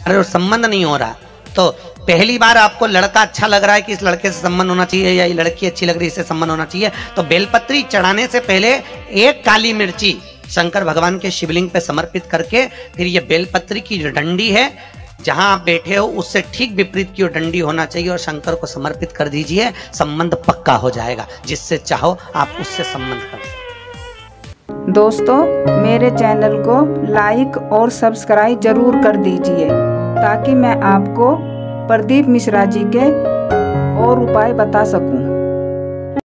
और संबंध नहीं हो रहा, तो पहली बार आपको लड़का अच्छा लग रहा है कि इस लड़के से संबंध होना चाहिए, या ये लड़की अच्छी लग रही है इससे संबंध होना चाहिए, तो बेलपत्री चढ़ाने से पहले एक काली मिर्ची शंकर भगवान के शिवलिंग पे समर्पित करके फिर ये बेलपत्री की जो डंडी है जहां आप बैठे हो उससे ठीक विपरीत की डंडी होना चाहिए और शंकर को समर्पित कर दीजिए। संबंध पक्का हो जाएगा, जिससे चाहो आप उससे संबंध कर सकते। दोस्तों, मेरे चैनल को लाइक और सब्सक्राइब जरूर कर दीजिए ताकि मैं आपको प्रदीप मिश्रा जी के और उपाय बता सकूं।